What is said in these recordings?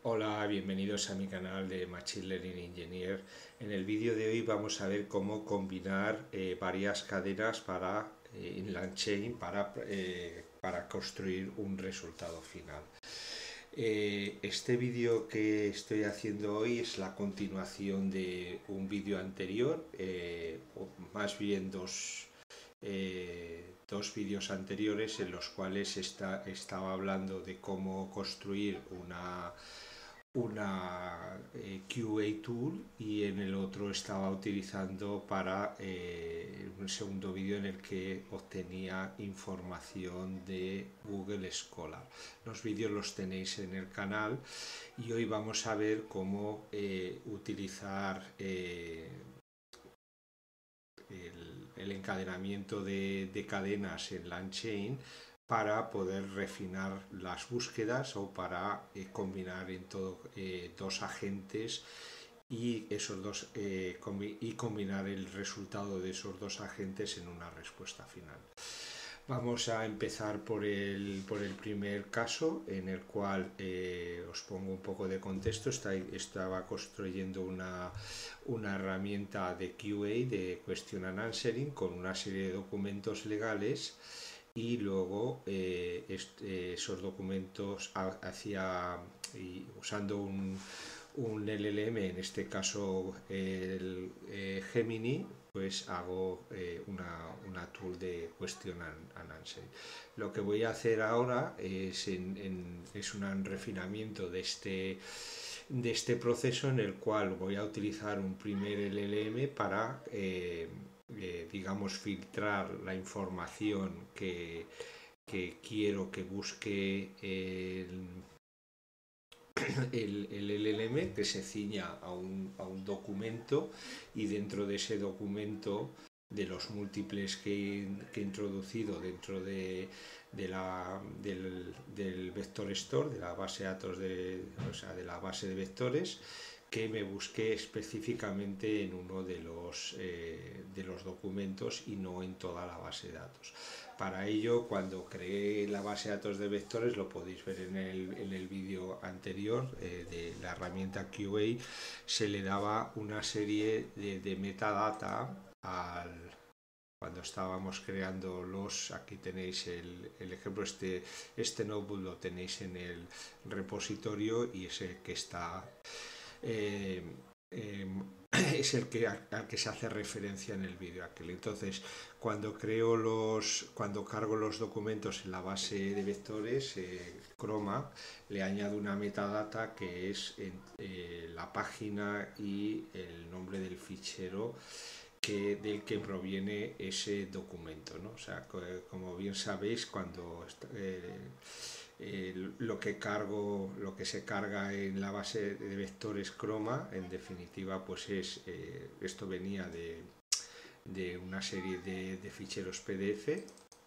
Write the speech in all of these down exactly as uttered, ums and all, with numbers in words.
Hola, bienvenidos a mi canal de Machine Learning Engineer. En el vídeo de hoy vamos a ver cómo combinar eh, varias cadenas para eh, inline chain para, eh, para construir un resultado final. Eh, este vídeo que estoy haciendo hoy es la continuación de un vídeo anterior, eh, o más bien dos, eh, dos vídeos anteriores en los cuales está, estaba hablando de cómo construir una una eh, Q A tool y en el otro estaba utilizando para eh, un segundo vídeo en el que obtenía información de Google Scholar. Los vídeos los tenéis en el canal y hoy vamos a ver cómo eh, utilizar eh, el, el, encadenamiento de, de cadenas en LangChain para poder refinar las búsquedas o para eh, combinar en todo eh, dos agentes y esos dos eh, combi y combinar el resultado de esos dos agentes en una respuesta final. Vamos a empezar por el, por el primer caso en el cual eh, os pongo un poco de contexto. Está, estaba construyendo una, una herramienta de Q A, de Question and Answering, con una serie de documentos legales y luego eh, este, esos documentos hacía y usando un, un L L M, en este caso el eh, Gemini, pues hago eh, una, una tool de question and, and answer. Lo que voy a hacer ahora es, en, en, es un refinamiento de este de este proceso en el cual voy a utilizar un primer L L M para eh, eh, digamos filtrar la información que, que quiero que busque el, el, el L L M, que se ciña a un, a un documento, y dentro de ese documento, de los múltiples que, que he introducido dentro de, de la, del, del vector store, de la base de datos de, o sea, de la base de vectores, que me busque específicamente en uno de los, eh, de los documentos y no en toda la base de datos. Para ello, cuando creé la base de datos de vectores, lo podéis ver en el, en el vídeo anterior eh, de la herramienta Q A, se le daba una serie de, de metadata al, cuando estábamos creando los, aquí tenéis el, el ejemplo, este, este notebook lo tenéis en el repositorio y es el que está eh, eh, es el que al, al que se hace referencia en el vídeo aquel. Entonces, cuando creo los, cuando cargo los documentos en la base de vectores, eh, Chroma, le añado una metadata que es eh, la página y el nombre del fichero que, del que proviene ese documento, ¿no? O sea, como bien sabéis, cuando eh, eh, lo que cargo, lo que se carga en la base de vectores Chroma, en definitiva, pues es eh, esto venía de, de una serie de, de ficheros P D F.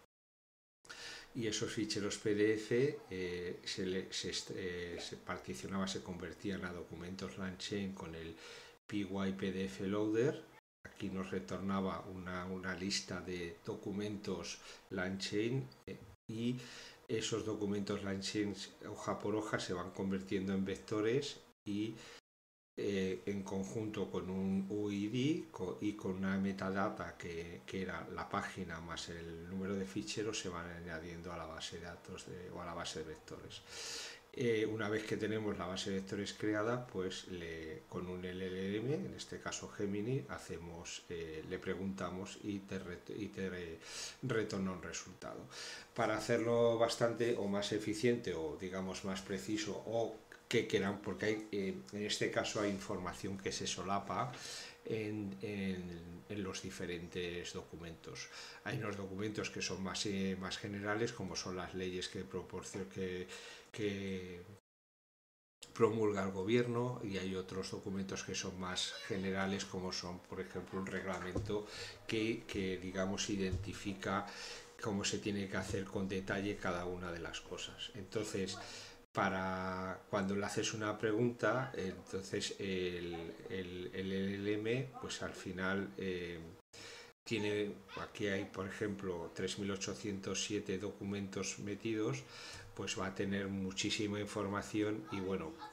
Y esos ficheros P D F eh, se, le, se, eh, se particionaba, se convertían a documentos LangChain con el P Y P D F Loader. Aquí nos retornaba una, una lista de documentos LangChain eh, y esos documentos LangChain hoja por hoja se van convirtiendo en vectores y eh, en conjunto con un U I D con, y con una metadata que, que era la página más el número de ficheros, se van añadiendo a la base de datos de, o a la base de vectores. Eh, una vez que tenemos la base de vectores creada, pues le, con un L L M, en este caso Gemini, hacemos, eh, le preguntamos y te, y te re, retorna un resultado. Para hacerlo bastante o más eficiente o digamos más preciso o que quieran, porque hay, eh, en este caso hay información que se solapa en, en, en los diferentes documentos. Hay unos documentos que son más, eh, más generales, como son las leyes que proporciona que, que promulga el gobierno, y hay otros documentos que son más generales, como son, por ejemplo, un reglamento que, que digamos identifica cómo se tiene que hacer con detalle cada una de las cosas. Entonces, para cuando le haces una pregunta, entonces el, el, el L L M, pues al final eh, tiene, aquí hay por ejemplo tres mil ochocientos siete documentos metidos, pues va a tener muchísima información y bueno,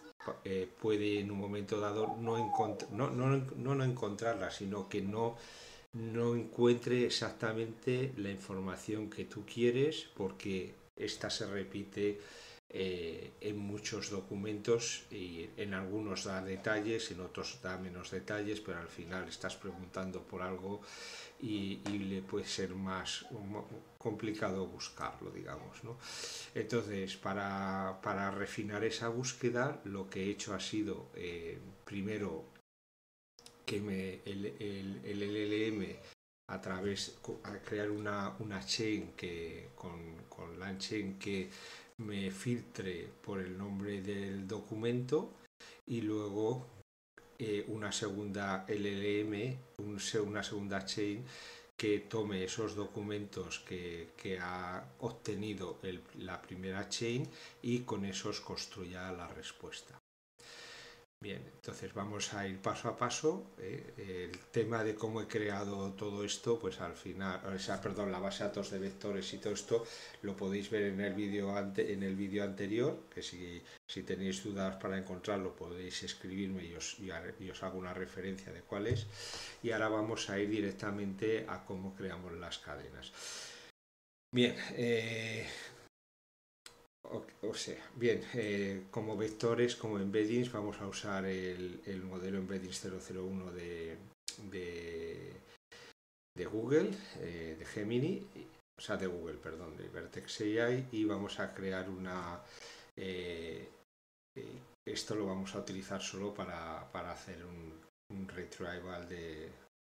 eh, puede en un momento dado no, no, no, no, no encontrarla, sino que no, no encuentre exactamente la información que tú quieres, porque esta se repite eh, en muchos documentos y en algunos da detalles, en otros da menos detalles, pero al final estás preguntando por algo y, y le puede ser más complicado buscarlo, digamos, ¿no? Entonces, para, para refinar esa búsqueda, lo que he hecho ha sido, eh, primero, que me, el, el, el L L M a través a crear una, una chain que con, con la chain que me filtre por el nombre del documento, y luego eh, una segunda L L M, un, una segunda chain que tome esos documentos que, que ha obtenido el, la primera chain y con esos construya la respuesta. Bien, entonces vamos a ir paso a paso. Eh, el tema de cómo he creado todo esto, pues al final, o sea, perdón, la base de datos de vectores y todo esto lo podéis ver en el vídeo ante, en el vídeo anterior, que si, si tenéis dudas para encontrarlo podéis escribirme y os, y, y os hago una referencia de cuál es. Y ahora vamos a ir directamente a cómo creamos las cadenas. Bien, eh, O, o sea, bien, eh, como vectores, como embeddings, vamos a usar el, el modelo embeddings cero cero uno de, de, de Google, eh, de Gemini, o sea, de Google, perdón, de Vertex A I, y vamos a crear una... Eh, eh, esto lo vamos a utilizar solo para, para hacer un, un retrieval de...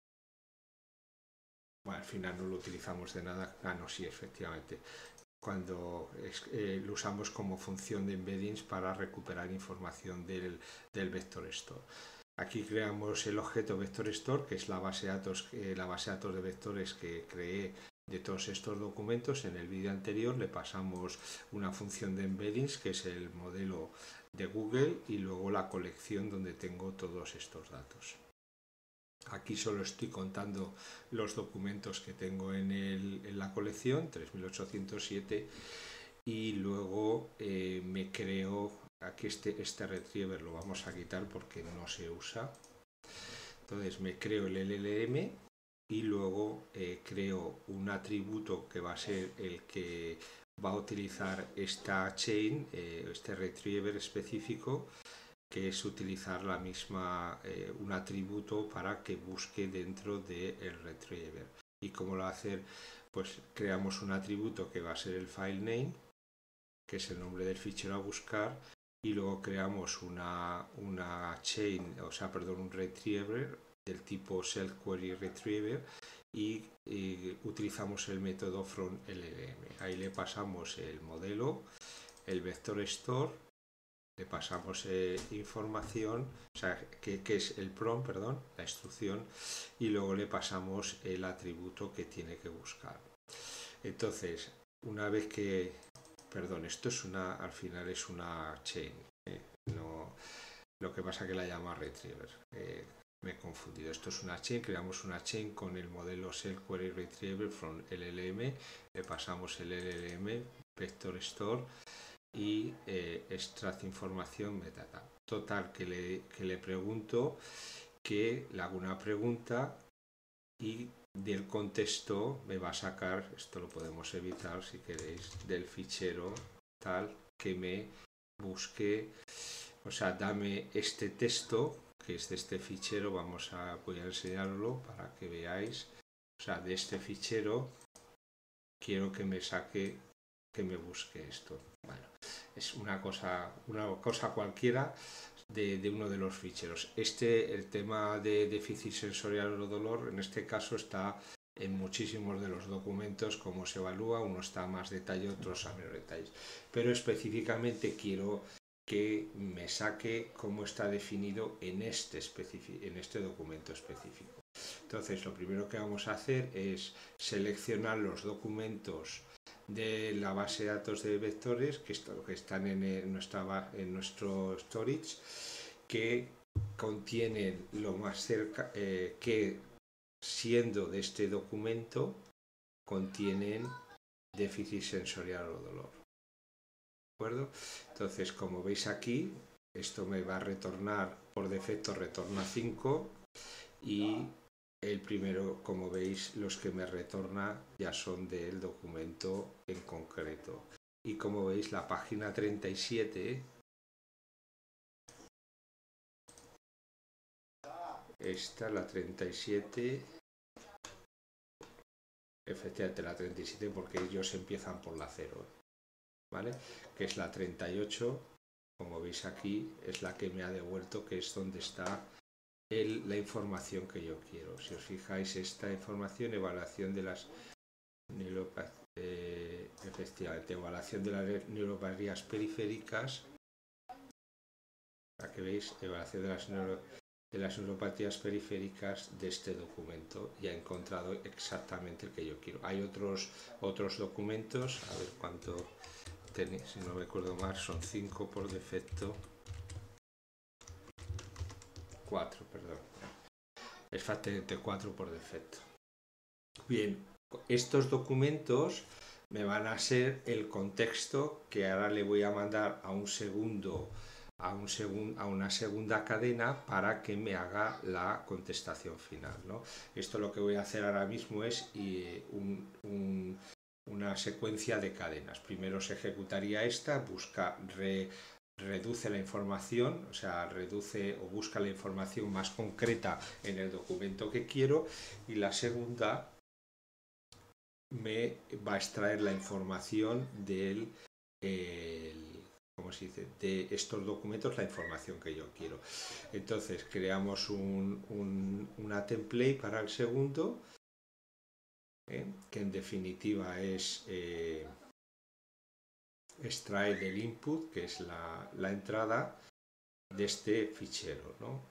Bueno, al final no lo utilizamos de nada. Ah, no, sí, efectivamente. Cuando eh, lo usamos como función de embeddings para recuperar información del, del vector store. Aquí creamos el objeto vector store, que es la base de datos, eh, la base de datos de vectores que creé de todos estos documentos. En el vídeo anterior le pasamos una función de embeddings, que es el modelo de Google, y luego la colección donde tengo todos estos datos. Aquí solo estoy contando los documentos que tengo en, el, en la colección, tres mil ochocientos siete, y luego eh, me creo, aquí este, este retriever lo vamos a quitar porque no se usa. Entonces me creo el L L M y luego eh, creo un atributo que va a ser el que va a utilizar esta chain, eh, este retriever específico, que es utilizar la misma, eh, un atributo para que busque dentro del retriever. ¿Y cómo lo va a hacer? Pues creamos un atributo que va a ser el file name, que es el nombre del fichero a buscar, y luego creamos una, una chain, o sea, perdón, un retriever del tipo self query retriever, y, y utilizamos el método from L L M. Ahí le pasamos el modelo, el vector store, le pasamos eh, información, o sea, que, que es el prompt, perdón, la instrucción, y luego le pasamos el atributo que tiene que buscar. Entonces, una vez que, perdón, esto es una, al final es una chain, eh, no, lo que pasa que la llama retriever, eh, me he confundido. Esto es una chain, creamos una chain con el modelo self query retriever from L L M, le pasamos el L L M, vector store, y eh, extract información metadata. Total, que le, que le pregunto, que le hago una pregunta y del contexto me va a sacar, esto lo podemos evitar si queréis, del fichero tal que me busque, o sea, dame este texto que es de este fichero, vamos a, voy a enseñarlo para que veáis, o sea, de este fichero quiero que me saque, que me busque esto. Bueno, es una cosa, una cosa cualquiera de, de uno de los ficheros. Este, el tema de déficit sensorial o dolor, en este caso está en muchísimos de los documentos cómo se evalúa, uno está a más detalle, otros a menos detalles. Pero específicamente quiero que me saque cómo está definido en este, en este documento específico. Entonces, lo primero que vamos a hacer es seleccionar los documentos de la base de datos de vectores que, esto, que están en, nuestra, en nuestro storage, que contienen lo más cerca, eh, que siendo de este documento contienen déficit sensorial o dolor. ¿De acuerdo? Entonces, como veis aquí, esto me va a retornar, por defecto retorna cinco, y el primero, como veis, los que me retorna ya son del documento en concreto. Y como veis, la página treinta y siete, esta, la treinta y siete, efectivamente la treinta y siete, porque ellos empiezan por la cero, ¿vale? Que es la treinta y ocho, como veis aquí, es la que me ha devuelto, que es donde está el, la información que yo quiero. Si os fijáis, esta información, evaluación de las neuropatías, eh, efectivamente, evaluación de las neuropatías periféricas, la que veis, evaluación de las neuropatías de las neuropatías periféricas de este documento, y he encontrado exactamente el que yo quiero. Hay otros otros documentos, a ver cuánto tenéis, si no recuerdo mal, son cinco por defecto, cuatro, perdón, es exactamente cuatro por defecto. Bien, estos documentos me van a ser el contexto que ahora le voy a mandar a un segundo A, un segun, a una segunda cadena para que me haga la contestación final, ¿no? Esto lo que voy a hacer ahora mismo es y, un, un, una secuencia de cadenas. Primero se ejecutaría esta, busca, re, reduce la información, o sea, reduce o busca la información más concreta en el documento que quiero, y la segunda me va a extraer la información del el, ¿cómo se dice?, de estos documentos, la información que yo quiero. Entonces creamos un, un, una template para el segundo, ¿eh? que en definitiva es eh, extraer del input, que es la, la entrada de este fichero, ¿no?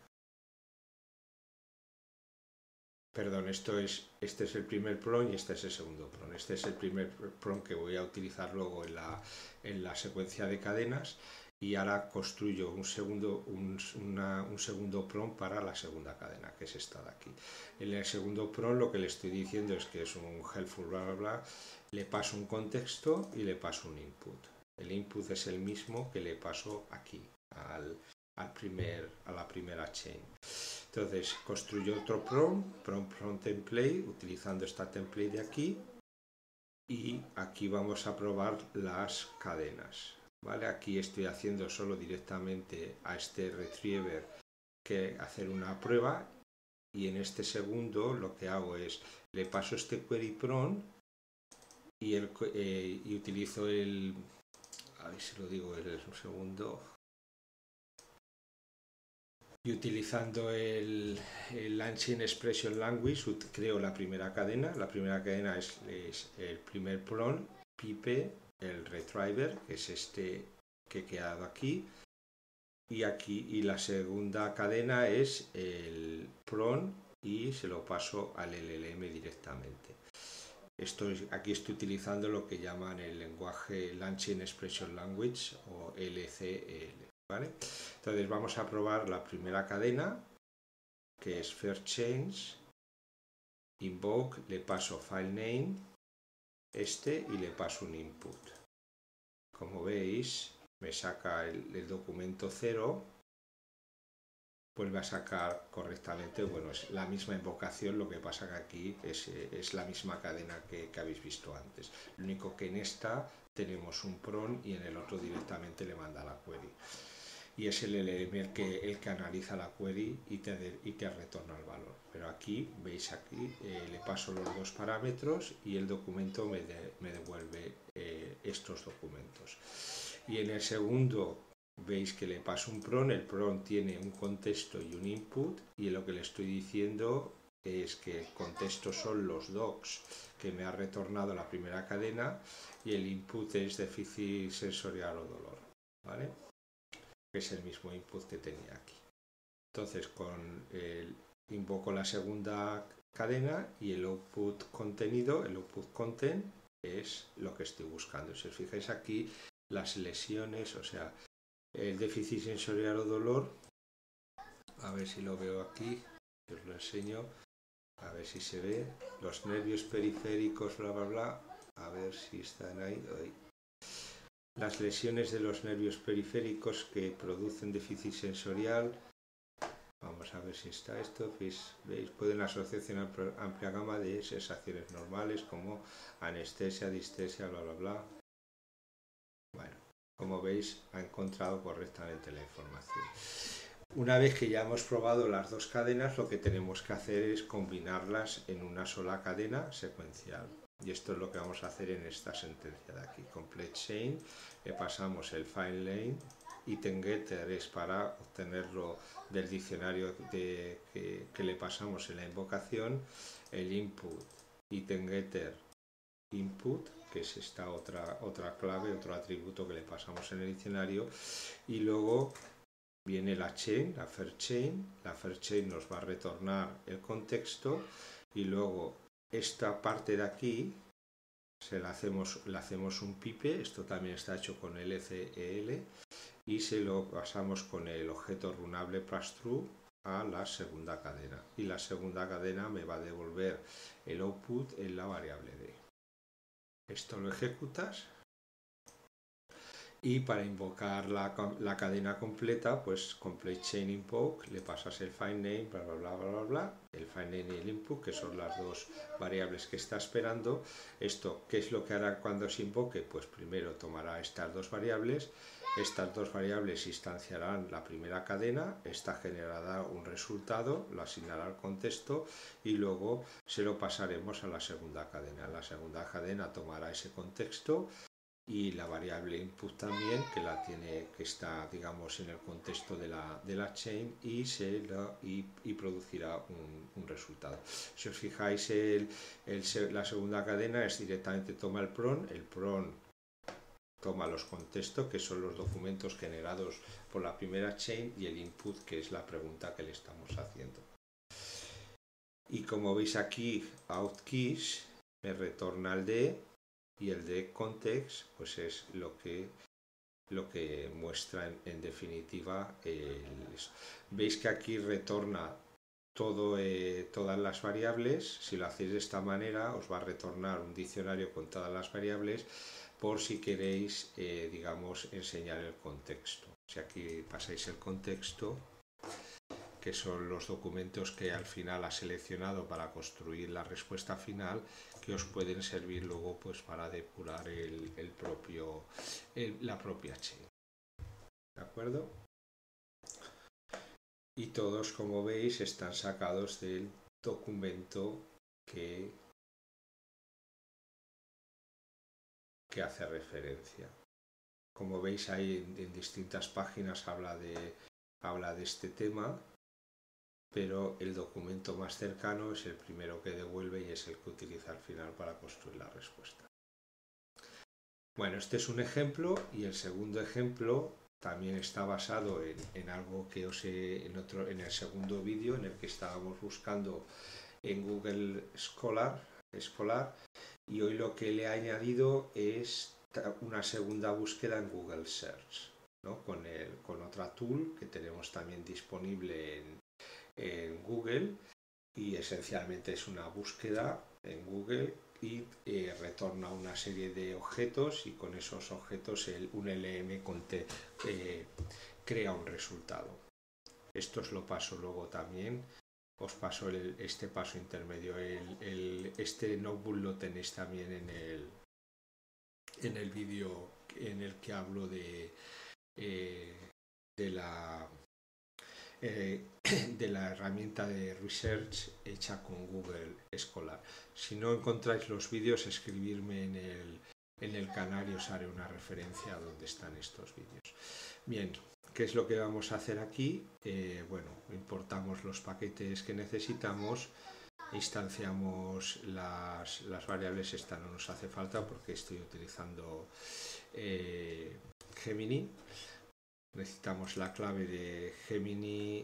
Perdón, esto es, este es el primer prompt y este es el segundo prompt. Este es el primer prompt que voy a utilizar luego en la, en la secuencia de cadenas, y ahora construyo un segundo, un, una, un segundo prompt para la segunda cadena, que es esta de aquí. En el segundo prompt lo que le estoy diciendo es que es un helpful bla bla bla, le paso un contexto y le paso un input. El input es el mismo que le paso aquí, al, al primer, a la primera chain. Entonces construyo otro prompt, prompt prompt template, utilizando esta template de aquí, y aquí vamos a probar las cadenas, ¿vale? Aquí estoy haciendo solo directamente a este retriever que hacer una prueba, y en este segundo lo que hago es le paso este query prompt y, el, eh, y utilizo el, a ver si lo digo, es un segundo, y utilizando el, el Launching Expression Language creo la primera cadena. La primera cadena es, es el primer prompt, pipe, el retriever, que es este que he quedado aquí, y aquí, y la segunda cadena es el prompt y se lo paso al L L M directamente. Estoy, aquí estoy utilizando lo que llaman el lenguaje Launching Expression Language, o L C L. ¿Vale? Entonces vamos a probar la primera cadena, que es first change, invoke, le paso file name, este, y le paso un input. Como veis, me saca el, el documento cero, vuelve a sacar correctamente, bueno, es la misma invocación, lo que pasa que aquí es, es la misma cadena que, que habéis visto antes. Lo único que en esta tenemos un prompt y en el otro directamente le manda la query. Y es el L L M el que, el que analiza la query y te, de, y te retorna el valor. Pero aquí, veis aquí, eh, le paso los dos parámetros y el documento me, de, me devuelve eh, estos documentos. Y en el segundo, veis que le paso un prompt, el prompt tiene un contexto y un input, y lo que le estoy diciendo es que el contexto son los docs que me ha retornado la primera cadena, y el input es déficit sensorial o dolor, ¿vale? Que es el mismo input que tenía aquí. Entonces con el, invoco la segunda cadena, y el output contenido, el output content, es lo que estoy buscando. Si os fijáis aquí, las lesiones, o sea, el déficit sensorial o dolor, a ver si lo veo aquí, os lo enseño, a ver si se ve, los nervios periféricos, bla bla bla, a ver si están ahí, ahí. las lesiones de los nervios periféricos que producen déficit sensorial. Vamos a ver si está esto. ¿Veis? ¿Veis? Pueden asociarse a una amplia gama de sensaciones normales como anestesia, distesia, bla, bla, bla. Bueno, como veis, ha encontrado correctamente la información. Una vez que ya hemos probado las dos cadenas, lo que tenemos que hacer es combinarlas en una sola cadena secuencial. Y esto es lo que vamos a hacer en esta sentencia de aquí. Complete chain, le pasamos el find lane, item getter es para obtenerlo del diccionario de, que, que le pasamos en la invocación, el input, item getter, input, que es esta otra, otra clave, otro atributo que le pasamos en el diccionario, y luego viene la chain, la first chain, la first chain nos va a retornar el contexto y luego esta parte de aquí se la hacemos, le hacemos un pipe, esto también está hecho con L C E L y se lo pasamos con el objeto runable pass-through a la segunda cadena y la segunda cadena me va a devolver el output en la variable D. Esto lo ejecutas. Y para invocar la, la cadena completa, pues complete chain invoke, le pasas el find name, bla, bla, bla, bla, bla, el find name y el input, que son las dos variables que está esperando. Esto, ¿qué es lo que hará cuando se invoque? Pues primero tomará estas dos variables, estas dos variables instanciarán la primera cadena, esta generará un resultado, lo asignará al contexto y luego se lo pasaremos a la segunda cadena. La segunda cadena tomará ese contexto y la variable input también, que la tiene, que está digamos en el contexto de la, de la chain y, se la, y, y producirá un, un resultado. Si os fijáis, el, el, la segunda cadena es directamente toma el pron, el pron toma los contextos, que son los documentos generados por la primera chain, y el input, que es la pregunta que le estamos haciendo. Y como veis aquí, out keys me retorna el D, y el de context pues es lo que lo que muestra en, en definitiva el, veis que aquí retorna todo, eh, todas las variables. Si lo hacéis de esta manera os va a retornar un diccionario con todas las variables por si queréis eh, digamos enseñar el contexto. Si aquí pasáis el contexto, que son los documentos que al final ha seleccionado para construir la respuesta final, que os pueden servir luego pues para depurar el, el propio, el, la propia chain. ¿De acuerdo? Y todos, como veis, están sacados del documento que, que hace referencia. Como veis, ahí en, en distintas páginas habla de, habla de este tema, pero el documento más cercano es el primero que devuelve y es el que utiliza al final para construir la respuesta. Bueno, este es un ejemplo, y el segundo ejemplo también está basado en, en algo que os he en, otro, en el segundo vídeo, en el que estábamos buscando en Google Scholar, Scholar, y hoy lo que le he añadido es una segunda búsqueda en Google Search, ¿no? con, el, con otra tool que tenemos también disponible en en Google, y esencialmente es una búsqueda en Google y eh, retorna una serie de objetos, y con esos objetos el, un L M conte, eh, crea un resultado. Esto os lo paso luego también, os paso el, este paso intermedio. El, el, este notebook lo tenéis también en el, en el vídeo en el que hablo de, eh, de la Eh, de la herramienta de research hecha con Google Scholar. Si no encontráis los vídeos, escribirme en el, en el canal y os haré una referencia a dónde están estos vídeos. Bien, ¿qué es lo que vamos a hacer aquí? Eh, bueno, importamos los paquetes que necesitamos, instanciamos las, las variables. Esta no nos hace falta porque estoy utilizando eh, Gemini. Necesitamos la clave de Gemini,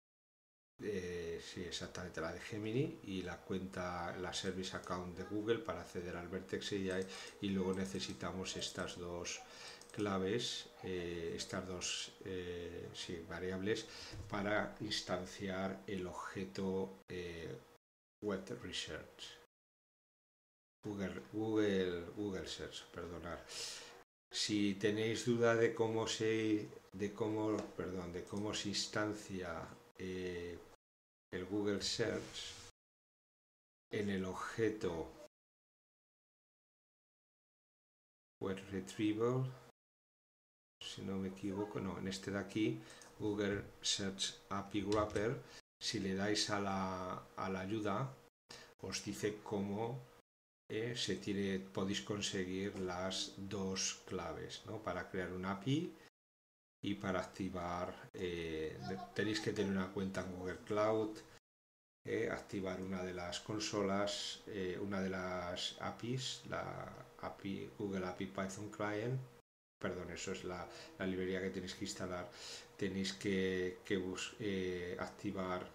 eh, sí, exactamente la de Gemini, y la cuenta, la service account de Google para acceder al Vertex A I, y luego necesitamos estas dos claves, eh, estas dos eh, sí, variables para instanciar el objeto eh, Web Research. Google, Google, Google Search, perdonar. Si tenéis duda de cómo se, de cómo, perdón, de cómo se instancia eh, el Google Search en el objeto Web Retrieval, si no me equivoco, no, en este de aquí, Google Search A P I Wrapper, si le dais a la, a la ayuda, os dice cómo eh, se tiene, podéis conseguir las dos claves, ¿no? Para crear un A P I y para activar, eh, tenéis que tener una cuenta en Google Cloud, eh, activar una de las consolas, eh, una de las A P Is, la A P I, Google A P I Python Client, perdón, eso es la, la librería que tenéis que instalar, tenéis que, que bus, eh, activar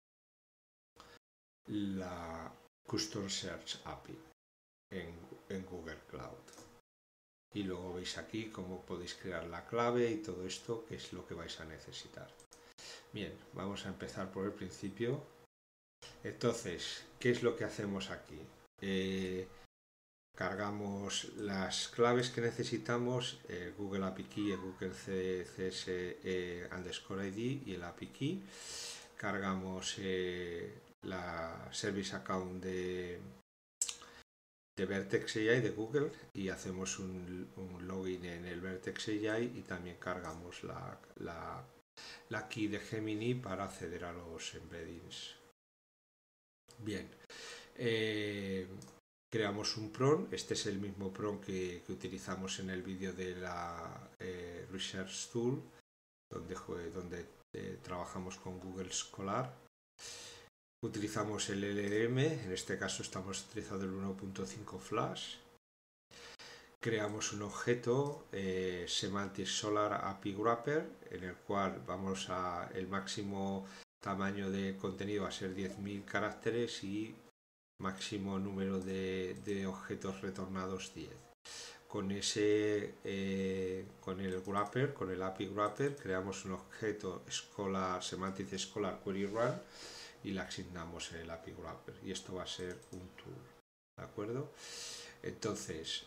la Custom Search A P I en, en Google Cloud. Y luego veis aquí cómo podéis crear la clave y todo esto, que es lo que vais a necesitar. Bien, vamos a empezar por el principio. Entonces, ¿qué es lo que hacemos aquí? Eh, cargamos las claves que necesitamos, el Google A P I Key, el Google C S E underscore I D y el A P I Key. Cargamos eh, la Service Account de, de Vertex A I de Google y hacemos un, un login en el Vertex A I y también cargamos la, la, la key de Gemini para acceder a los embeddings. Bien, eh, creamos un prompt, este es el mismo prompt que, que utilizamos en el vídeo de la eh, Research Tool, donde, donde eh, trabajamos con Google Scholar. Utilizamos el L L M, en este caso estamos utilizando el uno punto cinco Flash. Creamos un objeto eh, Semantic Scholar A P I Wrapper, en el cual vamos a el máximo tamaño de contenido va a ser diez mil caracteres y máximo número de, de objetos retornados diez. Con ese, eh, con el wrapper, con el A P I wrapper, creamos un objeto Scholar, Semantic Scholar Query Run y le asignamos el A P I wrapper. Y esto va a ser un tool, ¿de acuerdo? Entonces,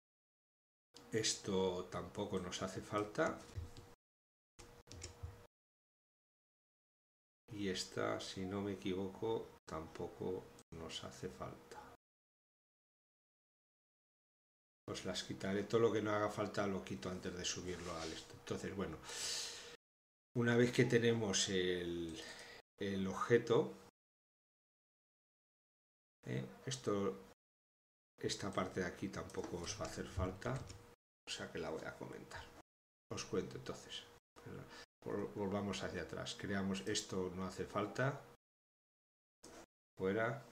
esto tampoco nos hace falta. Y esta, si no me equivoco, tampoco nos hace falta. Os las quitaré, todo lo que no haga falta lo quito antes de subirlo al esto. Entonces, bueno, una vez que tenemos el, el objeto, eh, esto, esta parte de aquí tampoco os va a hacer falta, o sea que la voy a comentar. Os cuento entonces. Volvamos hacia atrás. Creamos esto, no hace falta. Fuera.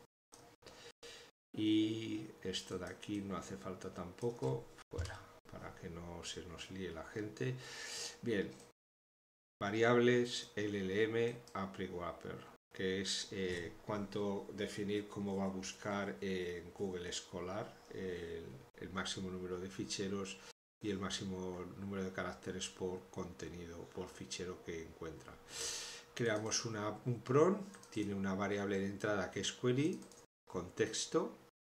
Y esto de aquí no hace falta tampoco. Fuera. Para que no se nos líe la gente. Bien. Variables L L M A P I Wrapper, que es eh, cuánto definir cómo va a buscar en Google Scholar el, el máximo número de ficheros y el máximo número de caracteres por contenido, por fichero que encuentra. Creamos una, un prompt, tiene una variable de entrada que es query, contexto,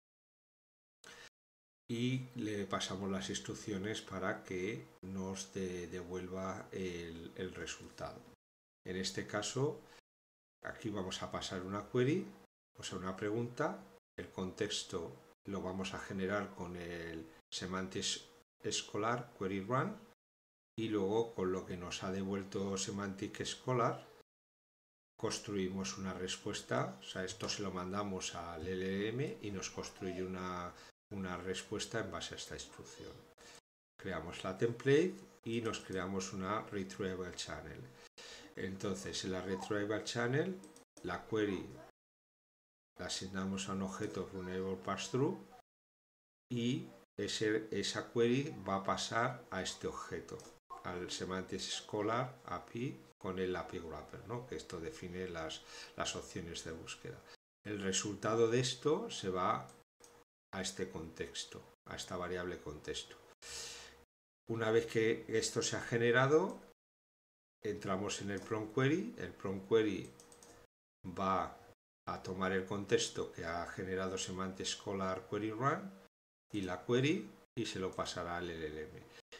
y le pasamos las instrucciones para que nos de, devuelva el, el resultado. En este caso, aquí vamos a pasar una query, o sea, una pregunta, el contexto lo vamos a generar con el Semantic Scholar Query Run y luego con lo que nos ha devuelto Semantic Scholar construimos una respuesta, o sea, esto se lo mandamos al L L M y nos construye una, una respuesta en base a esta instrucción. Creamos la template y nos creamos una Retrievable Channel. Entonces, en la Retrievable Channel, la query la asignamos a un objeto Runnable Pass-Through y ese, esa query va a pasar a este objeto, al Semantic Scholar A P I con el A P I Wrapper, ¿no? Que esto define las, las opciones de búsqueda. El resultado de esto se va a este contexto, a esta variable contexto. Una vez que esto se ha generado, entramos en el prompt query, el prompt query va a tomar el contexto que ha generado Semantic Scholar Query Run y la query y se lo pasará al L L M.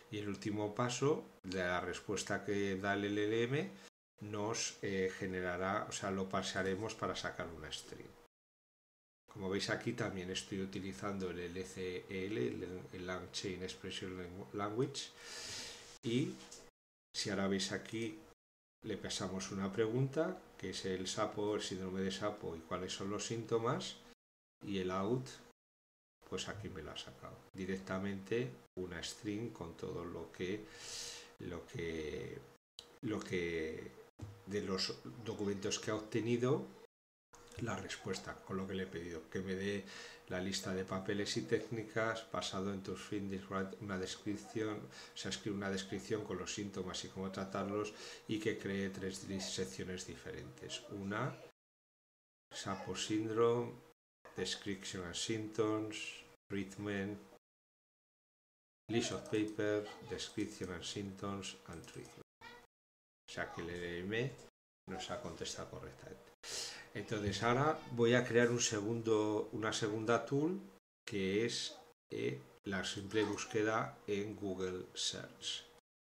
Y el último paso de la respuesta que da el L L M nos eh, generará, o sea, lo pasaremos para sacar una string. Como veis aquí también estoy utilizando el L C E L, el Lang Chain Expression Language, y si ahora veis aquí le pasamos una pregunta, que es el sapo, el síndrome de sapo y cuáles son los síntomas, y el out, pues aquí me lo ha sacado directamente una string con todo lo que lo que lo que de los documentos que ha obtenido la respuesta, con lo que le he pedido que me dé la lista de papeles y técnicas basado en tus findings, una descripción, o sea, escribe una descripción con los síntomas y cómo tratarlos, y que cree tres secciones diferentes: una, Sapo Syndrome, Description and Symptoms, Treatment, List of Paper, Description and Symptoms and Treatment. O sea que el L L M nos ha contestado correctamente. Entonces ahora voy a crear un segundo, una segunda tool, que es eh, la simple búsqueda en Google Search.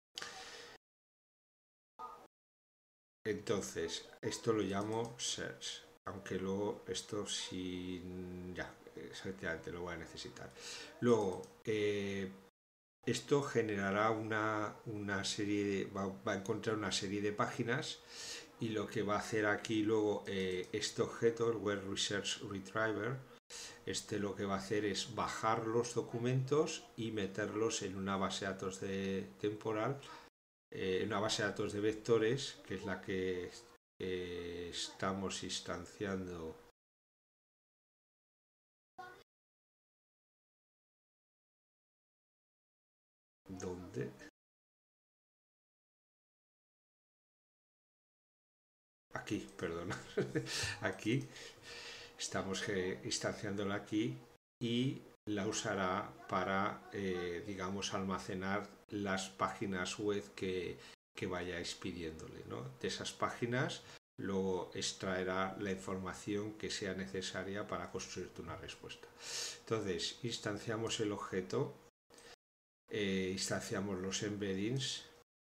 Entonces esto lo llamo Search, aunque luego esto sin ya exactamente lo voy a necesitar. Luego eh, esto generará una, una serie, va, va a encontrar una serie de páginas, y lo que va a hacer aquí luego eh, este objeto, el Web Research Retriever, este lo que va a hacer es bajar los documentos y meterlos en una base de datos de temporal, eh, una base de datos de vectores, que es la que eh, estamos instanciando. ¿Dónde? Aquí, perdón. Aquí estamos eh, instanciándola aquí, y la usará para, eh, digamos, almacenar las páginas web que, que vayáis pidiéndole, ¿no? De esas páginas luego extraerá la información que sea necesaria para construirte una respuesta. Entonces, instanciamos el objeto, eh, instanciamos los embeddings.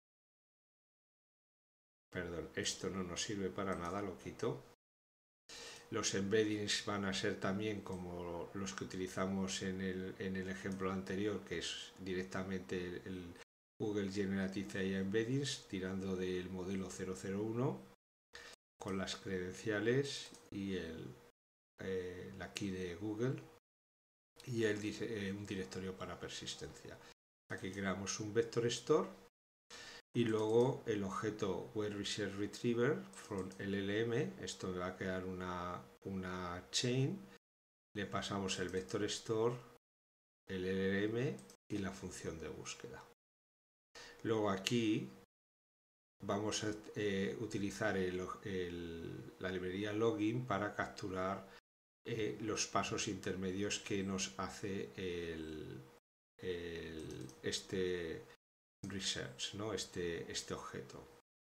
Perdón, esto no nos sirve para nada, lo quito. Los embeddings van a ser también como los que utilizamos en el, en el ejemplo anterior, que es directamente el, el Google Generative A I Embeddings, tirando del modelo cero cero uno, con las credenciales y el, eh, la key de Google, y el, eh, un directorio para persistencia. Aquí creamos un vector store, y luego el objeto Web Research Retriever from L L M, esto me va a crear una, una chain, le pasamos el vector store, el L L M y la función de búsqueda. Luego aquí vamos a eh, utilizar el, el, la librería login para capturar eh, los pasos intermedios que nos hace el, el, este research, ¿no? este, este objeto.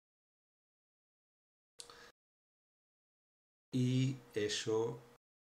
Y eso,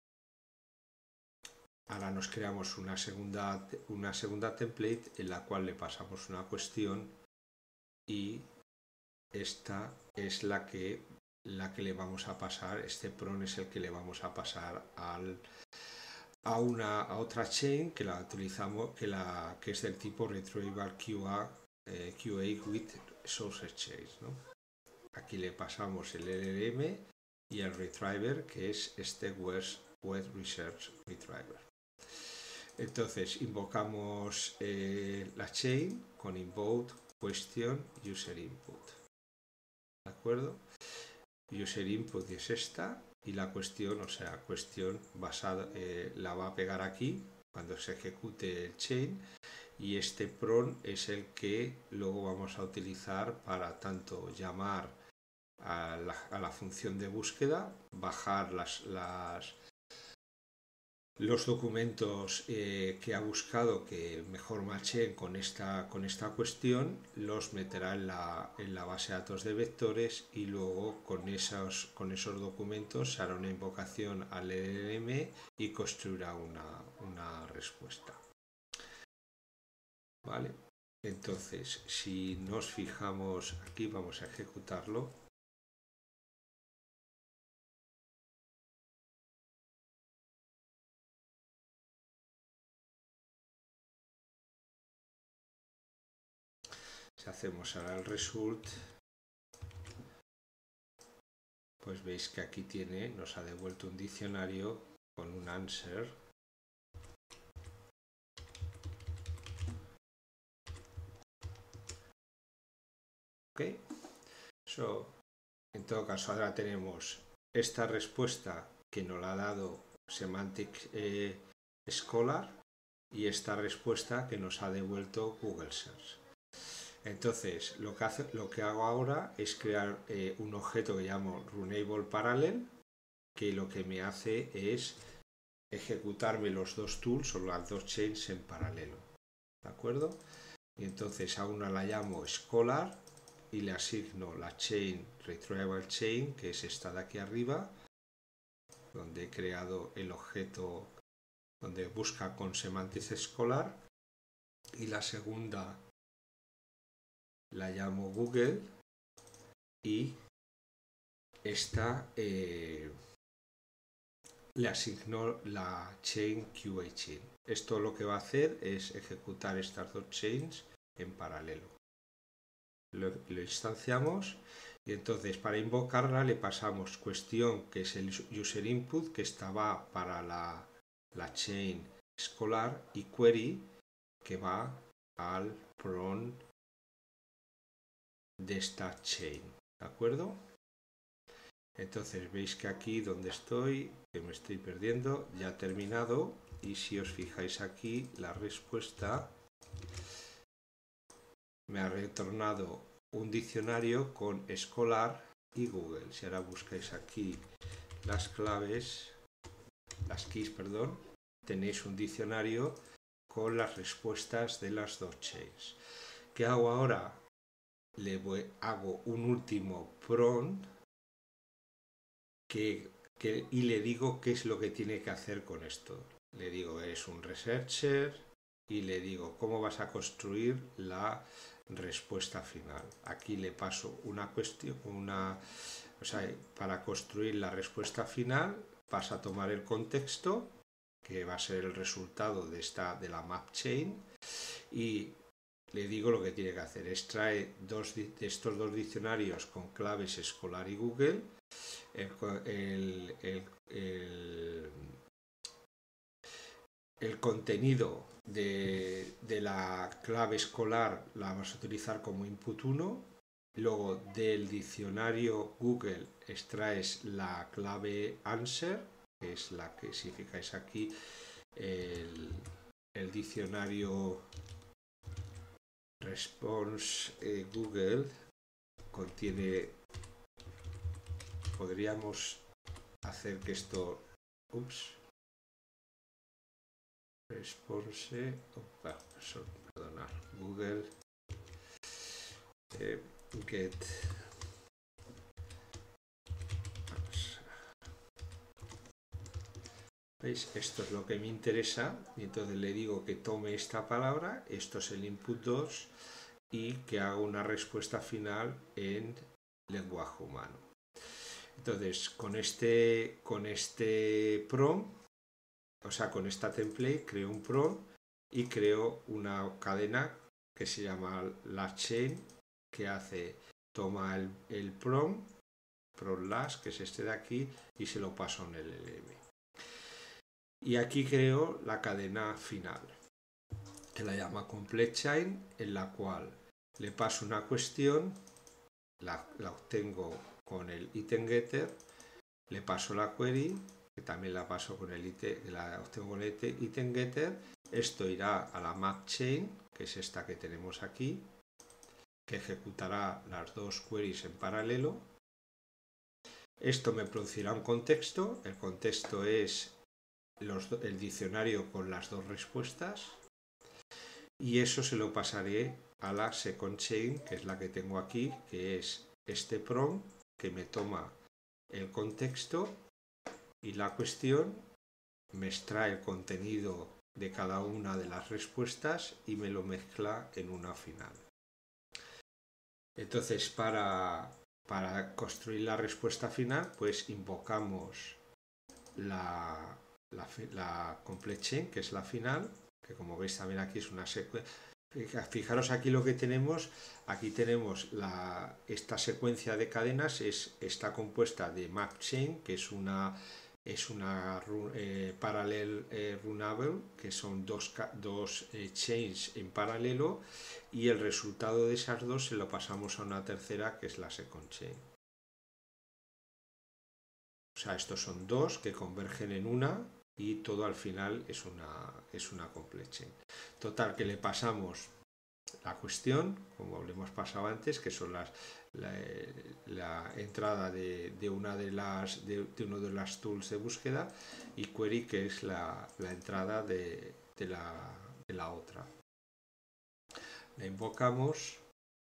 ahora nos creamos una segunda, una segunda template en la cual le pasamos una cuestión, y esta es la que, la que le vamos a pasar, este pron es el que le vamos a pasar al, a, una, a otra chain que la utilizamos, que, la, que es del tipo Retrieval Q A, eh, Q A with Source Chain, ¿no? Aquí le pasamos el L L M y el retriever, que es este Web Research Retriever. Entonces invocamos eh, la chain con invoke question user input, ¿de acuerdo? User input es esta, y la cuestión, o sea, cuestión basada, eh, la va a pegar aquí cuando se ejecute el chain, y este pron es el que luego vamos a utilizar para tanto llamar a la, a la función de búsqueda, bajar las, las los documentos eh, que ha buscado que mejor macheen con esta, con esta cuestión, los meterá en la, en la base de datos de vectores, y luego con esos, con esos documentos se hará una invocación al L L M y construirá una, una respuesta. ¿Vale? Entonces, si nos fijamos aquí, vamos a ejecutarlo. Si hacemos ahora el result, pues veis que aquí tiene, nos ha devuelto un diccionario con un answer. Ok. So, en todo caso, ahora tenemos esta respuesta que nos la ha dado Semantic eh, Scholar y esta respuesta que nos ha devuelto Google Search. Entonces, lo que, hace, lo que hago ahora es crear eh, un objeto que llamo Runnable Parallel, que lo que me hace es ejecutarme los dos tools o las dos chains en paralelo. ¿De acuerdo? Y entonces a una la llamo Scholar y le asigno la chain Retrieval Chain, que es esta de aquí arriba, donde he creado el objeto donde busca con Semantic Scholar, y la segunda la llamo Google y esta eh, le asigno la chain Q A chain. Esto lo que va a hacer es ejecutar estas dos chains en paralelo. Lo, lo instanciamos y entonces para invocarla le pasamos cuestión, que es el user input, que estaba para la, la chain escolar, y query, que va al prompt de esta chain. ¿De acuerdo? Entonces veis que aquí donde estoy, que me estoy perdiendo, ya ha terminado, y si os fijáis aquí, la respuesta me ha retornado un diccionario con Scholar y Google. Si ahora buscáis aquí las claves, las keys, perdón, tenéis un diccionario con las respuestas de las dos chains. ¿Qué hago ahora? Le voy, hago un último prompt que, que, y le digo qué es lo que tiene que hacer con esto. Le digo, es un researcher, y le digo cómo vas a construir la respuesta final. Aquí le paso una cuestión, una, o sea, para construir la respuesta final vas a tomar el contexto, que va a ser el resultado de esta de la map chain, y le digo lo que tiene que hacer. Extrae dos de estos dos diccionarios con claves Scholar y Google. El, el, el, el, el contenido de, de la clave escolar la vas a utilizar como input uno. Luego del diccionario Google extraes la clave answer, que es la que, si fijáis aquí, el, el diccionario response eh, Google contiene, podríamos hacer que esto, ups, response, opa, perdonad, Google eh, get ¿veis? Esto es lo que me interesa, y entonces le digo que tome esta palabra, esto es el input dos, y que haga una respuesta final en lenguaje humano. Entonces, con este, con este prompt, o sea, con esta template, creo un prompt y creo una cadena que se llama la chain, que hace, toma el, el prompt, prompt last, que es este de aquí, y se lo paso en el L L M. Y aquí creo la cadena final, que la llama complete chain, en la cual le paso una cuestión, la, la obtengo con el item getter, le paso la query, que también la paso con el item, la obtengo con el item getter. Esto irá a la map chain, que es esta que tenemos aquí, que ejecutará las dos queries en paralelo. Esto me producirá un contexto, el contexto es los, el diccionario con las dos respuestas, y eso se lo pasaré a la second chain, que es la que tengo aquí, que es este prompt, que me toma el contexto y la cuestión, me extrae el contenido de cada una de las respuestas y me lo mezcla en una final. Entonces, para, para construir la respuesta final, pues invocamos la, la, la complete chain, que es la final, que como veis también aquí es una secuencia. Fijaros aquí lo que tenemos, aquí tenemos la, esta secuencia de cadenas, es, está compuesta de map chain, que es una, es una eh, parallel eh, runable, que son dos, dos eh, chains en paralelo, y el resultado de esas dos se lo pasamos a una tercera, que es la second chain. O sea, estos son dos que convergen en una y todo al final es una, es una complete chain. Total, que le pasamos la cuestión, como le hemos pasado antes, que son las la, la entrada de, de una de las de, de uno de las tools de búsqueda, y query, que es la, la entrada de, de, la, de la otra. La invocamos.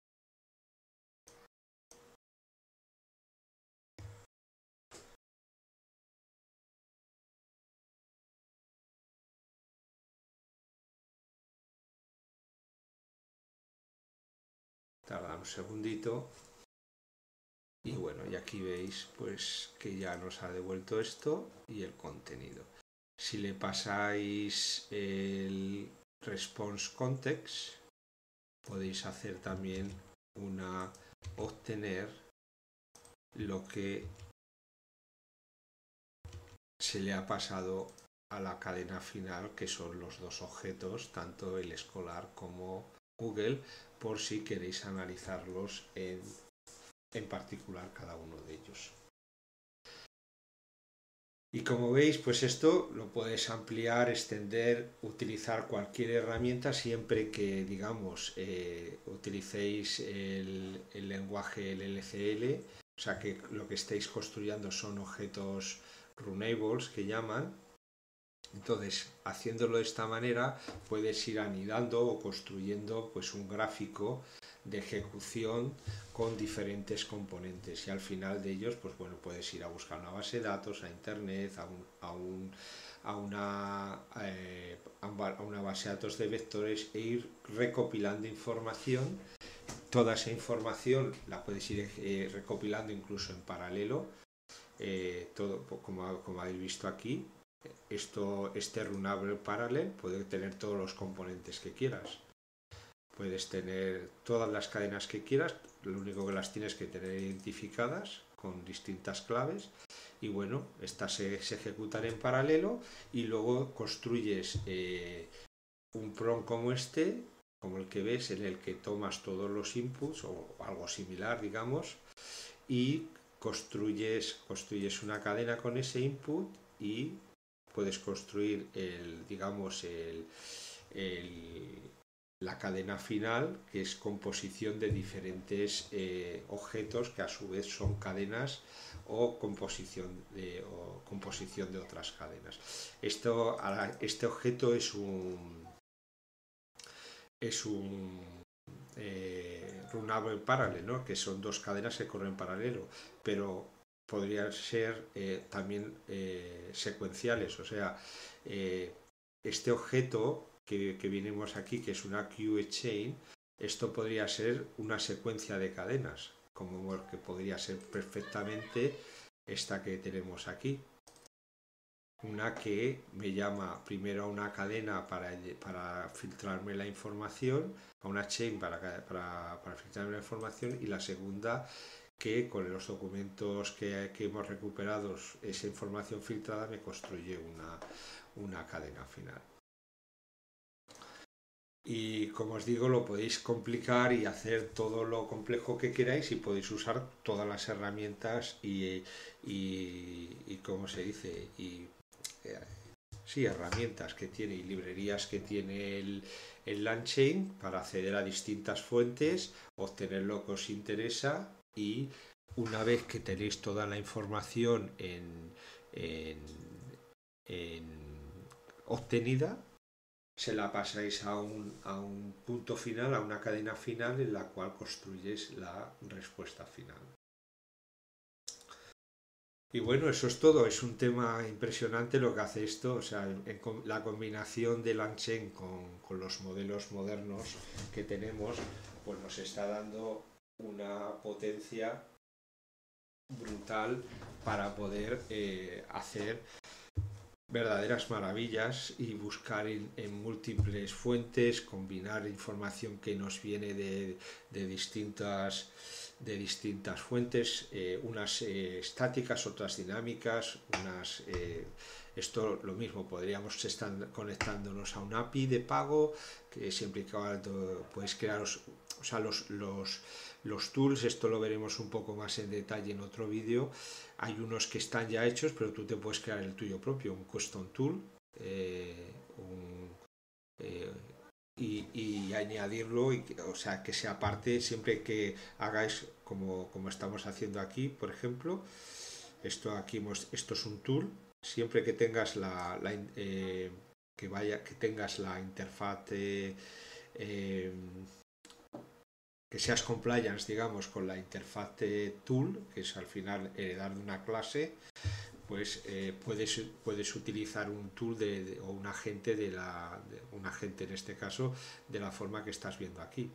Tarda un segundito. Y bueno, y aquí veis pues que ya nos ha devuelto esto y el contenido. Si le pasáis el response context, podéis hacer también una obtener lo que se le ha pasado a la cadena final, que son los dos objetos, tanto el escolar como Google, por si queréis analizarlos en, en particular cada uno de ellos. Y como veis, pues esto lo puedes ampliar, extender, utilizar cualquier herramienta siempre que, digamos, eh, utilicéis el, el lenguaje L L C L, o sea que lo que estéis construyendo son objetos runables, que llaman. Entonces, haciéndolo de esta manera, puedes ir anidando o construyendo pues un gráfico de ejecución con diferentes componentes, y al final de ellos pues bueno, puedes ir a buscar una base de datos, a internet, a, un, a, un, a, una, eh, a una base de datos de vectores, e ir recopilando información. Toda esa información la puedes ir eh, recopilando incluso en paralelo, eh, todo como, como habéis visto aquí. Esto, este runable parallel puede tener todos los componentes que quieras. Puedes tener todas las cadenas que quieras, lo único que las tienes que tener identificadas con distintas claves, y bueno, estas se, se ejecutan en paralelo, y luego construyes eh, un prompt como este, como el que ves, en el que tomas todos los inputs o algo similar, digamos, y construyes, construyes una cadena con ese input, y puedes construir el, digamos, el, el, la cadena final, que es composición de diferentes eh, objetos que a su vez son cadenas o composición de, o composición de otras cadenas. Esto, este objeto es un es un eh, runable parallel, ¿no? Que son dos cadenas que corren en paralelo, pero podrían ser eh, también eh, secuenciales, o sea, eh, este objeto que, que venimos aquí, que es una queue chain, esto podría ser una secuencia de cadenas, como que podría ser perfectamente esta que tenemos aquí. Una que me llama primero a una cadena para, para filtrarme la información, a una chain para, para, para filtrarme la información, y la segunda que con los documentos que, que hemos recuperado, esa información filtrada, me construye una, una cadena final. Y como os digo, lo podéis complicar y hacer todo lo complejo que queráis, y podéis usar todas las herramientas y, y, y ¿cómo se dice? Y, eh, sí, herramientas que tiene y librerías que tiene el, el LangChain para acceder a distintas fuentes, obtener lo que os interesa, y una vez que tenéis toda la información en, en, en obtenida, se la pasáis a un, a un punto final, a una cadena final, en la cual construyes la respuesta final. Y bueno, eso es todo. Es un tema impresionante lo que hace esto. O sea, en- en com- la combinación de Langchain con, con los modelos modernos que tenemos, pues nos está dando una potencia brutal para poder eh, hacer verdaderas maravillas y buscar en, en múltiples fuentes, combinar información que nos viene de, de distintas de distintas fuentes, eh, unas eh, estáticas, otras dinámicas, unas eh, esto lo mismo, podríamos estar conectándonos a un A P I de pago, que siempre y cuando puedes crear, o sea, los, los, los tools, esto lo veremos un poco más en detalle en otro vídeo. Hay unos que están ya hechos, pero tú te puedes crear el tuyo propio, un custom tool, eh, un, eh, y, y, añadirlo, y, o sea, que sea parte siempre que hagáis como, como estamos haciendo aquí, por ejemplo. Esto aquí hemos, esto es un tool. Siempre que tengas la, la eh, que vaya, que tengas la interfaz eh, eh, que seas compliance, digamos, con la interfaz de tool, que es al final heredar de una clase, pues eh, puedes, puedes utilizar un tool de, de, o un agente de la de, un agente en este caso de la forma que estás viendo aquí,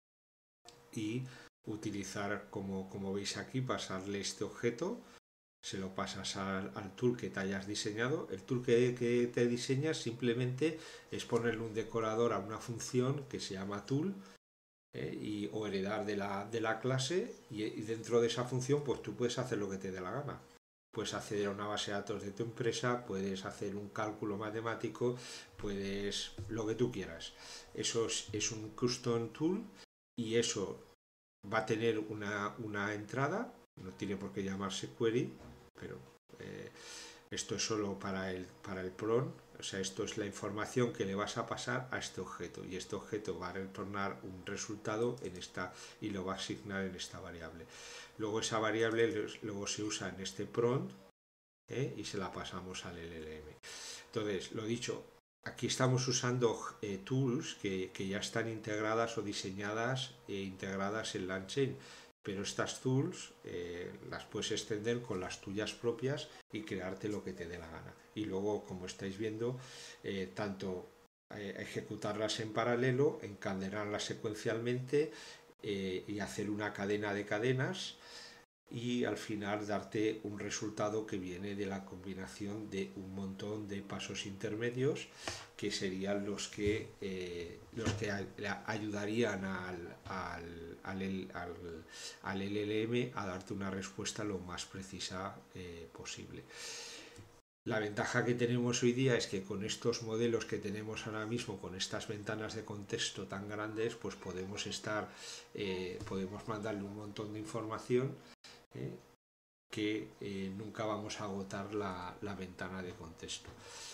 y utilizar, como, como veis aquí, pasarle este objeto, se lo pasas al, al tool que te hayas diseñado. El tool que, que te diseñas simplemente es ponerle un decorador a una función que se llama tool, eh, y, o heredar de la, de la clase, y, y dentro de esa función pues tú puedes hacer lo que te dé la gana. Puedes acceder a una base de datos de tu empresa, puedes hacer un cálculo matemático, puedes lo que tú quieras. Eso es, es un custom tool, y eso va a tener una, una entrada, no tiene por qué llamarse query, pero eh, esto es solo para el, para el prompt. O sea, esto es la información que le vas a pasar a este objeto, y este objeto va a retornar un resultado en esta y lo va a asignar en esta variable. Luego esa variable luego se usa en este prompt, ¿eh? Y se la pasamos al L L M. Entonces, lo dicho, aquí estamos usando eh, tools que, que, ya están integradas o diseñadas e integradas en Langchain, pero estas tools eh, las puedes extender con las tuyas propias y crearte lo que te dé la gana. Y luego, como estáis viendo, eh, tanto eh, ejecutarlas en paralelo, encadenarlas secuencialmente, eh, y hacer una cadena de cadenas, y al final darte un resultado que viene de la combinación de un montón de pasos intermedios, que serían los que, eh, los que ayudarían al, al, al, al, al L L M a darte una respuesta lo más precisa eh, posible. La ventaja que tenemos hoy día es que con estos modelos que tenemos ahora mismo, con estas ventanas de contexto tan grandes, pues podemos estar, eh, podemos mandarle un montón de información, eh, que eh, nunca vamos a agotar la, la ventana de contexto.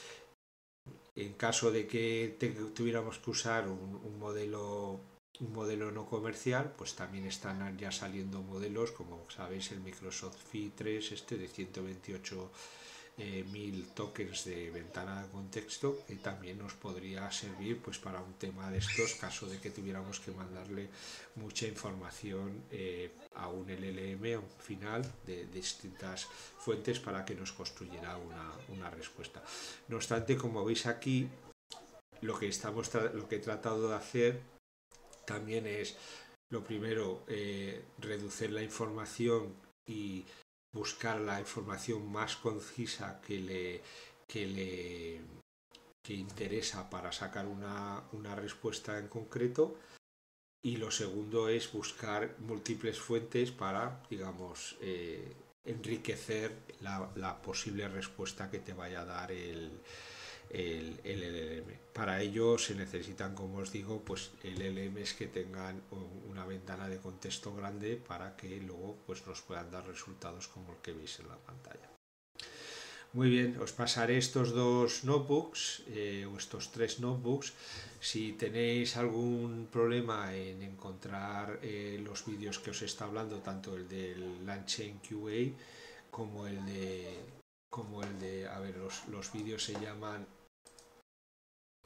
En caso de que te, tuviéramos que usar un, un modelo un modelo no comercial, pues también están ya saliendo modelos, como sabéis, el Microsoft F I tres, este de ciento veintiocho mil tokens de ventana de contexto, que también nos podría servir pues para un tema de estos, caso de que tuviéramos que mandarle mucha información eh, a un L L M, a un final de, de distintas fuentes, para que nos construyera una, una respuesta. No obstante, como veis aquí, lo que, estamos lo que he tratado de hacer también es, lo primero, eh, reducir la información y buscar la información más concisa que le, que le que interesa para sacar una, una respuesta en concreto. Y lo segundo es buscar múltiples fuentes para, digamos, eh, enriquecer la, la posible respuesta que te vaya a dar el, el, el L L M. Para ello se necesitan, como os digo, pues L L Ms que tengan una ventana de contexto grande, para que luego pues nos puedan dar resultados como el que veis en la pantalla. Muy bien, os pasaré estos dos notebooks, eh, o estos tres notebooks. Si tenéis algún problema en encontrar eh, los vídeos que os está hablando, tanto el del Langchain Q A como el de como el de, a ver, los, los vídeos se llaman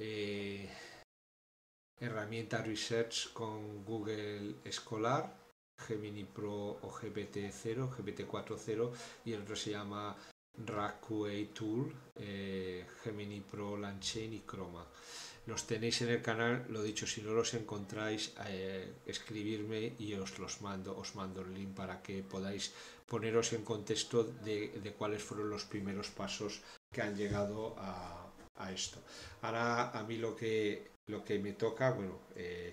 eh, herramienta Research con Google Scholar, Gemini Pro o G P T cero, G P T cuatro punto cero, y el otro se llama RAG Q A Tool, eh, Gemini Pro, LangChain y Chroma. Los tenéis en el canal, lo dicho, si no los encontráis, eh, escribirme y os los mando, os mando el link para que podáis poneros en contexto de, de cuáles fueron los primeros pasos que han llegado a, a esto. Ahora a mí lo que, lo que me toca, bueno, eh,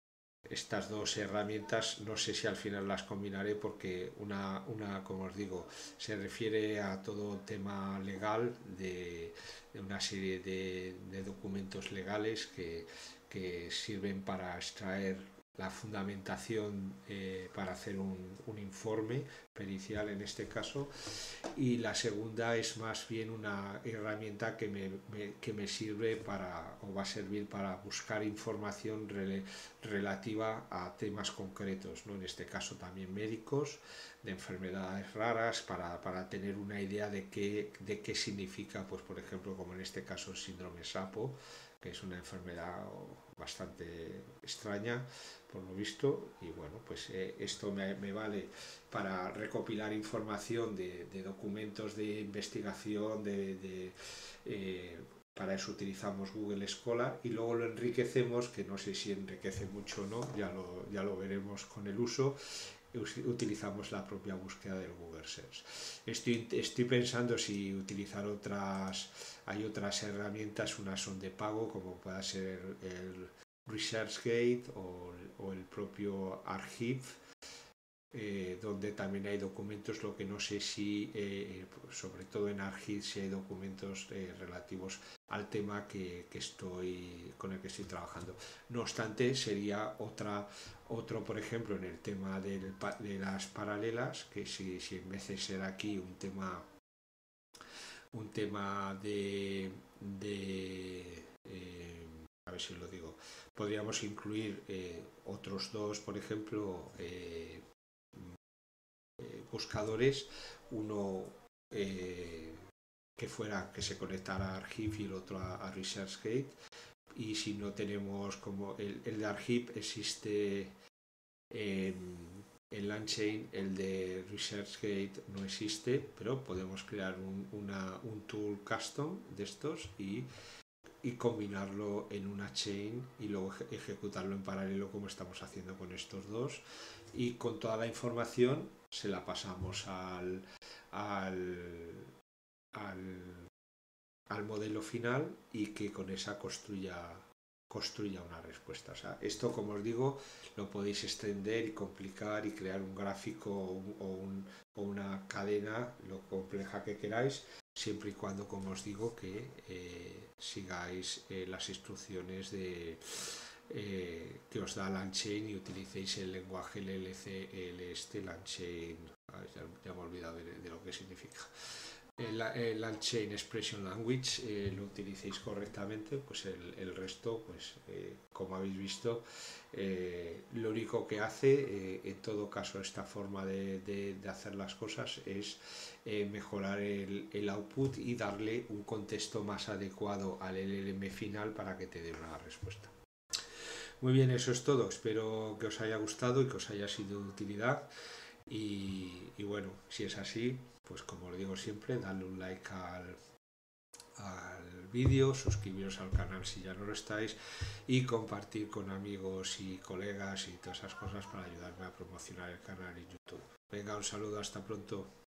estas dos herramientas no sé si al final las combinaré porque una, una como os digo, se refiere a todo tema legal de, de una serie de, de documentos legales que, que sirven para extraer la fundamentación eh, para hacer un, un informe pericial en este caso, y la segunda es más bien una herramienta que me, me, que me sirve para, o va a servir para buscar información rele, relativa a temas concretos, ¿no? En este caso también médicos, de enfermedades raras, para, para tener una idea de qué, de qué significa, pues por ejemplo, como en este caso el síndrome SAPO, que es una enfermedad bastante extraña por lo visto, y bueno, pues eh, esto me, me vale para recopilar información de, de documentos de investigación, de, de eh, para eso utilizamos Google Scholar, y luego lo enriquecemos, que no sé si enriquece mucho o no, ya lo, ya lo veremos con el uso. Utilizamos la propia búsqueda del Google Search. Estoy, estoy pensando si utilizar otras, hay otras herramientas, unas son de pago, como pueda ser el ResearchGate o, o el propio Archive, eh, donde también hay documentos, lo que no sé si, eh, sobre todo en Archive, si hay documentos eh, relativos al tema que, que estoy, con el que estoy trabajando. No obstante, sería otra, otro, por ejemplo, en el tema del, de las paralelas, que si, si en vez de ser aquí un tema, un tema de, de eh, a ver si lo digo, podríamos incluir eh, otros dos, por ejemplo, eh, eh, buscadores, uno eh, que fuera que se conectara a Archive y el otro a, a ResearchGate, y si no tenemos como el, el de Archive existe en, en LangChain, el de ResearchGate no existe, pero podemos crear un, una, un tool custom de estos y y combinarlo en una chain y luego ejecutarlo en paralelo como estamos haciendo con estos dos, y con toda la información se la pasamos al, al, al, al modelo final y que con esa construya construya una respuesta. O sea, esto, como os digo, lo podéis extender y complicar y crear un gráfico o, un, o, un, o una cadena, lo compleja que queráis, siempre y cuando, como os digo, que eh, sigáis eh, las instrucciones de, eh, que os da LangChain y utilicéis el lenguaje L L C, el este LangChain, ya, ya me he olvidado de, de lo que significa. El, el LangChain Expression Language eh, lo utilicéis correctamente, pues el, el resto, pues eh, como habéis visto, eh, lo único que hace, eh, en todo caso, esta forma de, de, de hacer las cosas es eh, mejorar el, el output y darle un contexto más adecuado al L L M final para que te dé una respuesta. Muy bien, eso es todo. Espero que os haya gustado y que os haya sido de utilidad. Y, y bueno, si es así, pues como lo digo siempre, dadle un like al, al vídeo, suscribiros al canal si ya no lo estáis y compartir con amigos y colegas y todas esas cosas para ayudarme a promocionar el canal en YouTube. Venga, un saludo, hasta pronto.